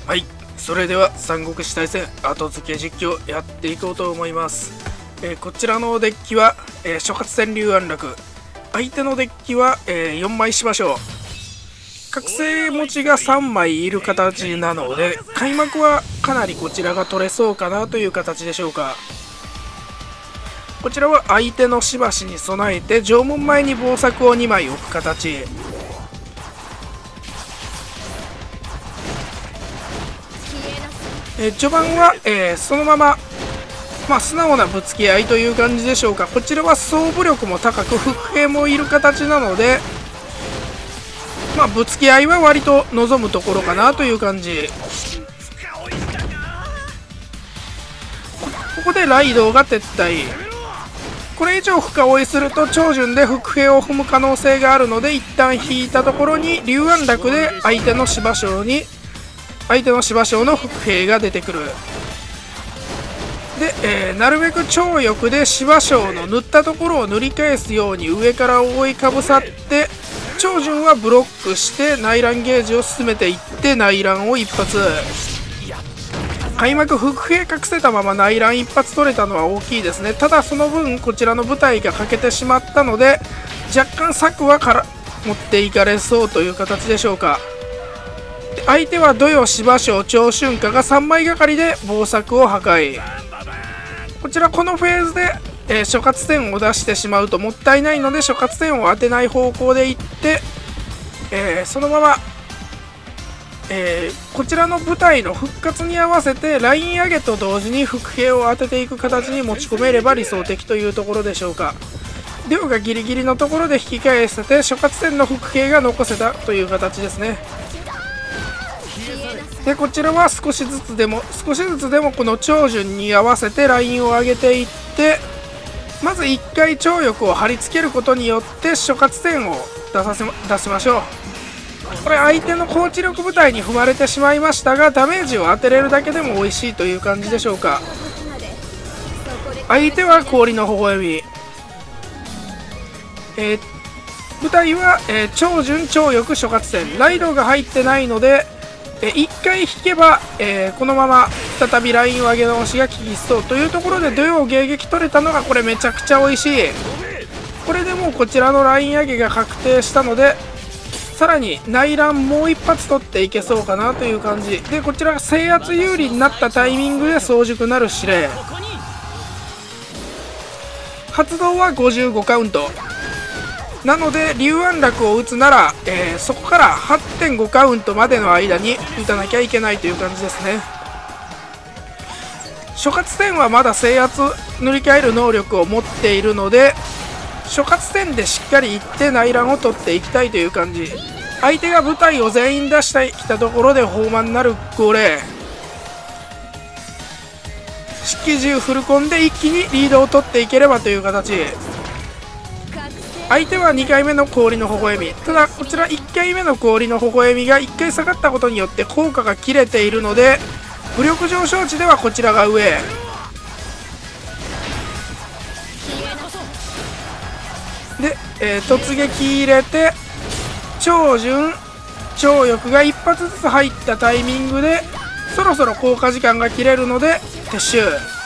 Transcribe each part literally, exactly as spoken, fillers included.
はい、それでは三国志大戦後付け実況やっていこうと思います。えー、こちらのデッキは、えー、諸葛戦竜安楽、相手のデッキは、えー、よんまいしましょう。覚醒持ちがさんまいいる形なので、開幕はかなりこちらが取れそうかなという形でしょうか。こちらは相手のしばしに備えて城門前に防柵をにまい置く形。えー、序盤は、えー、そのまま、まあ、素直なぶつけ合いという感じでしょうか。こちらは総武力も高く伏兵もいる形なので、まあ、ぶつけ合いは割と望むところかなという感じ。ここでライドウが撤退。これ以上深追いすると長順で伏兵を踏む可能性があるので、一旦引いたところに竜安楽で相手の芝将に相手の芝将の伏兵が出てくる。で、えー、なるべく長翼で芝将の塗ったところを塗り返すように上から覆いかぶさって、長順はブロックして内乱ゲージを進めていって内乱を一発。開幕伏兵隠せたまま内乱一発取れたのは大きいですね。ただその分こちらの部隊が欠けてしまったので、若干策はから持っていかれそうという形でしょうか。相手は土曜芝将長春夏がさんまいがかりで防柵を破壊。こちらこのフェーズで、えー、諸葛線を出してしまうともったいないので、諸葛線を当てない方向でいって、えー、そのまま、えー、こちらの部隊の復活に合わせてライン上げと同時に伏兵を当てていく形に持ち込めれば理想的というところでしょうか。両がギリギリのところで引き返せて諸葛線の伏兵が残せたという形ですね。でこちらは少しずつでも少しずつでもこの長順に合わせてラインを上げていって、まずいっかい長翼を貼り付けることによって諸葛線を出させ出しましょう。これ相手の高知力部隊に踏まれてしまいましたが、ダメージを当てれるだけでも美味しいという感じでしょうか。相手は氷の微笑み、えー、部隊は、えー、長順長翼諸葛線、ライドが入ってないので、いっかい引けば、えー、このまま再びラインを上げ直しが効きそうというところで土曜迎撃取れたのがこれめちゃくちゃ美味しい。これでもうこちらのライン上げが確定したので、さらに内乱もう一発取っていけそうかなという感じで、こちらが制圧有利になったタイミングで早熟なる指令発動はごじゅうごカウントなので、竜安楽を打つなら、えー、そこから はってんご カウントまでの間に打たなきゃいけないという感じですね。諸葛線はまだ制圧塗り替える能力を持っているので、諸葛線でしっかりいって内乱を取っていきたいという感じ。相手が部隊を全員出してきたところで砲丸なる号令式銃フルコンで一気にリードを取っていければという形。相手はにかいめの氷の微笑み、ただこちらいっかいめの氷の微笑みがいっかい下がったことによって効果が切れているので、武力上昇値ではこちらが上で、えー、突撃入れて長順長翼が一発ずつ入ったタイミングでそろそろ効果時間が切れるので撤収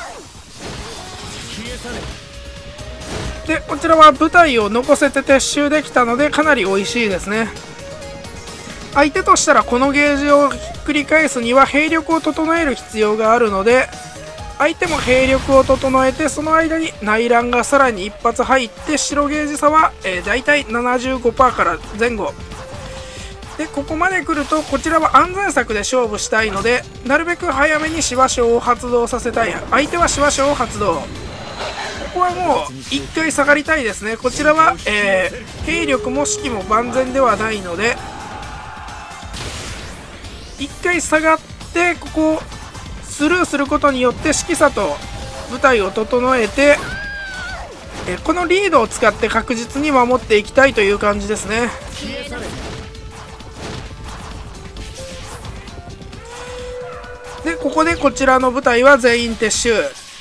で、こちらは部隊を残せて撤収できたのでかなり美味しいですね。相手としたらこのゲージをひっくり返すには兵力を整える必要があるので、相手も兵力を整えて、その間に内乱がさらに一発入って白ゲージ差は、えー、だいたい ななじゅうごパーセント から前後で、ここまで来るとこちらは安全策で勝負したいので、なるべく早めに芝将を発動させたい。相手は芝将を発動。ここはもういっかい下がりたいですね。こちらは、えー、兵力も士気も万全ではないので、いっかい下がってここをスルーすることによって指揮差と部隊を整えて、えこのリードを使って確実に守っていきたいという感じですね。でここでこちらの部隊は全員撤収。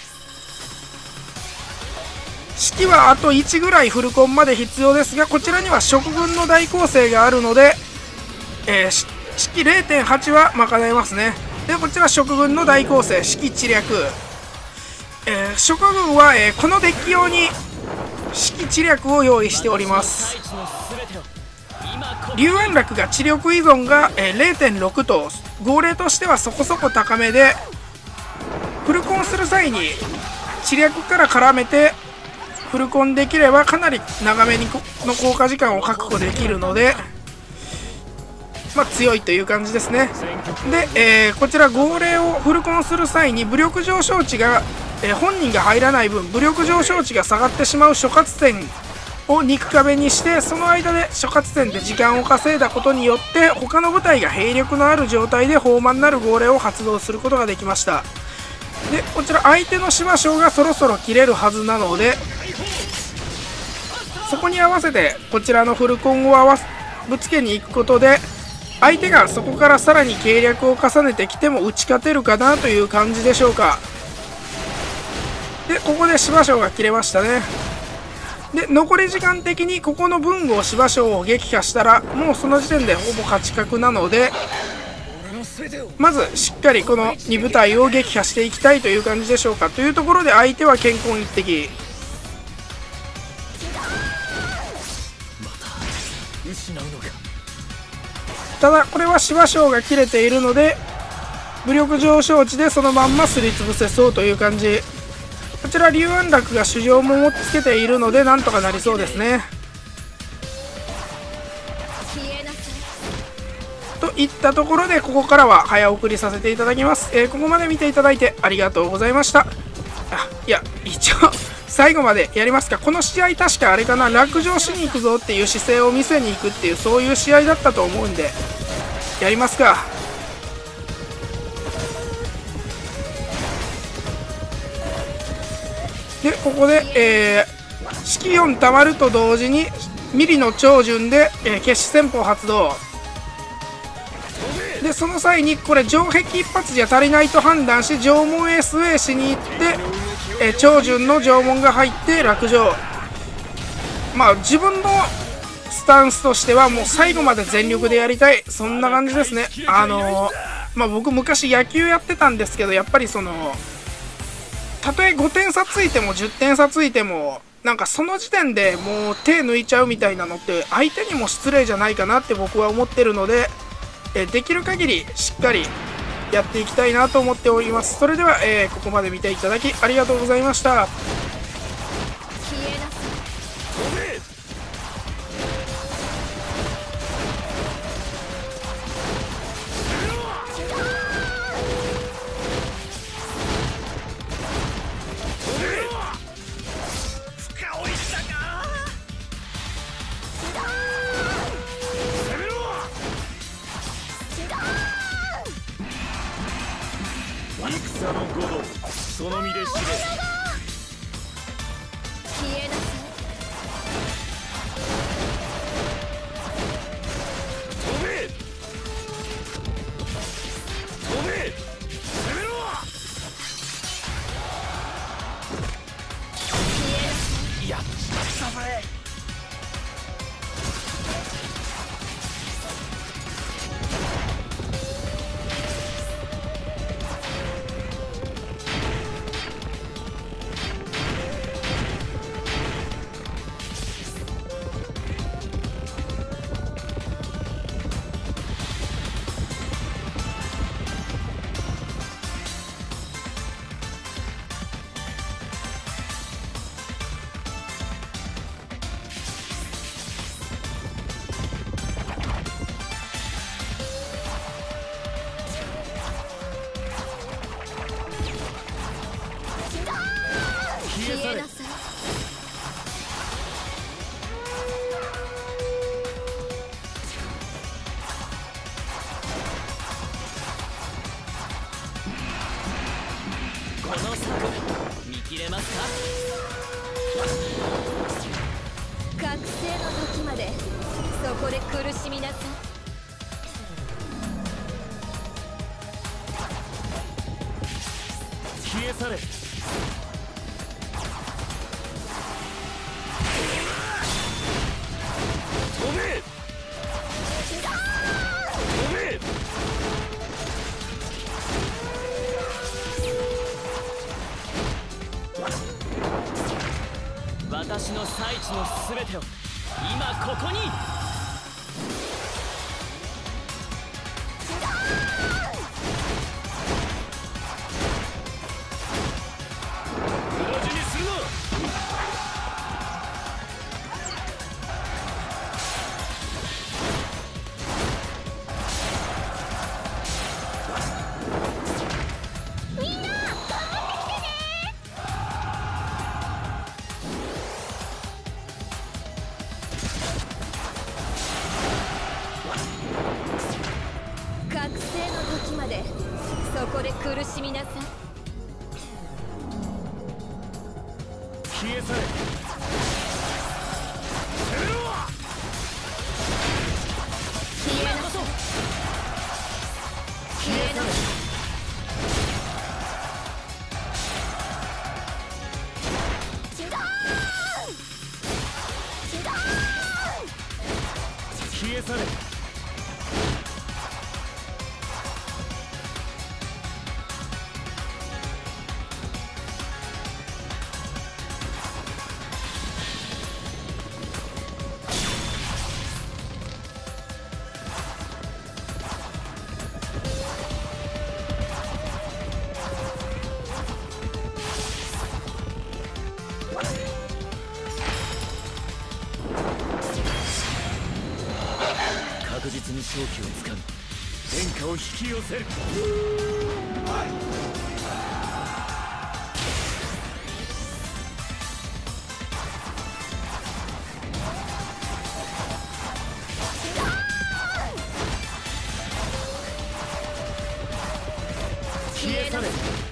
指揮はあといちぐらいフルコンまで必要ですが、こちらには食軍の大構成があるので、えー、指揮 れいてんはち は賄えますね。 でこちら蜀軍の大構成式知略、えー、蜀軍は、えー、このデッキ用に式知略を用意しております。龍安楽が知力依存が、えー、れいてんろく と号令としてはそこそこ高めで、フルコンする際に知略から絡めてフルコンできればかなり長めにの効果時間を確保できるので、まあ、強いという感じですね。で、えー、こちら号令をフルコンする際に武力上昇値が、えー、本人が入らない分武力上昇値が下がってしまう諸葛点を肉壁にして、その間で諸葛点で時間を稼いだことによって他の部隊が兵力のある状態で豊満なる号令を発動することができました。でこちら相手の芝将がそろそろ切れるはずなので、そこに合わせてこちらのフルコンを合わせぶつけに行くことで、相手がそこからさらに計略を重ねてきても打ち勝てるかなという感じでしょうか。でここで芝将が切れましたね。で残り時間的にここの文豪芝将を撃破したらもうその時点でほぼ勝ち確なので、まずしっかりこのに部隊を撃破していきたいという感じでしょうか。というところで相手は健康一滴。ただこれは芝将が切れているので武力上昇値でそのまんますりつぶせそうという感じ。こちら龍安楽が主情も持っつけているのでなんとかなりそうですね。といったところでここからは早送りさせていただきます。えー、ここまで見ていただいてありがとうございました。あいや一応最後までやりますか。この試合確かあれかな、落城しに行くぞっていう姿勢を見せに行くっていうそういう試合だったと思うんでやりますか。でここで、えー、式よんたまると同時にミリの超順で、えー、決死戦法発動で、その際にこれ城壁一発じゃ足りないと判断し城門へスウェーしに行って、えー、超順の城門が入って落城。まあ自分のスタンスとしてはもう最後まで全力でやりたい、そんな感じですね。あのー、まあ僕昔野球やってたんですけど、やっぱりそのたとえごてん差ついてもじゅってん差ついてもなんかその時点でもう手抜いちゃうみたいなのって相手にも失礼じゃないかなって僕は思ってるので、えできる限りしっかりやっていきたいなと思っております。それでは、えー、ここまで見ていただきありがとうございました。 戦の五道その身で知れ。消えなさい。飛べ飛べ攻めろ。消えなさい。やっちまったぜ。消えなさい。この策見切れますか。覚醒の時までそこで苦しみなさい。消え去れ。飛べ飛べ。 最地の全てを今ここに。黒字にするの。 そこで苦しみなさい。 消え去れ。 消えなさい。消えなさい。チドーンチドーン消え去れ。確実に勝機をつかみ天下を引き寄せる。消え去れ。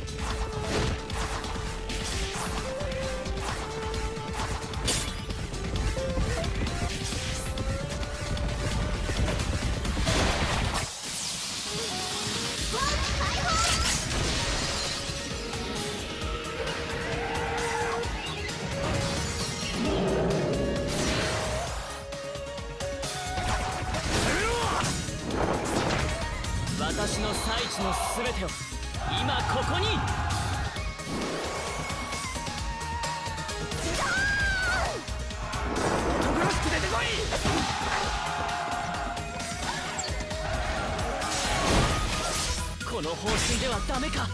私の最地の全てを今ここに。男らしく出てこい。この方針ではダメか。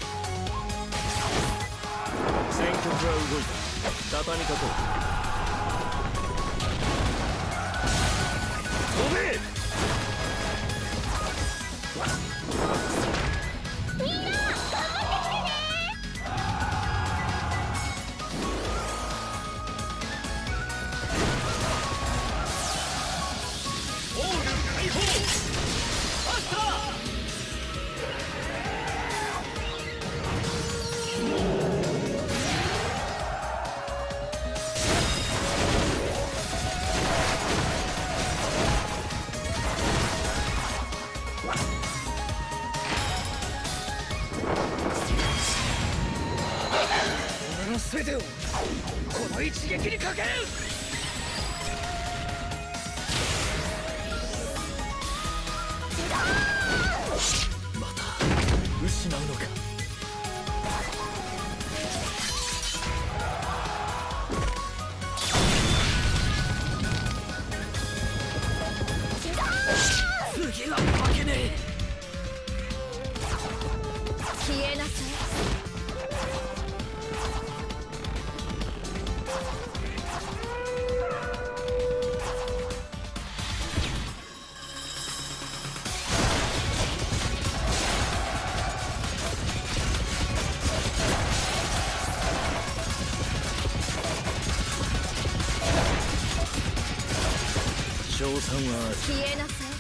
戦局は動いた。畳みかこう。飛べ。 みんな頑張ってきてね。 オール解放。ファスター。俺の全てをこの一撃にかける。また失うのか。次は負けねえ。 消えなさい。 賞賛は消えなさい。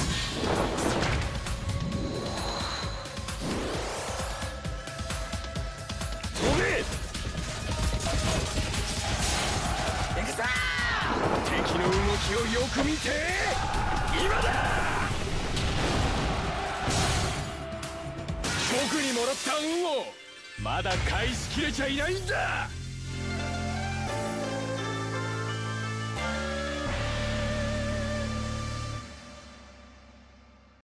飛べ。行くぞ。敵の動きをよく見て。今だ。僕にもらった運をまだ返しきれちゃいないんだ。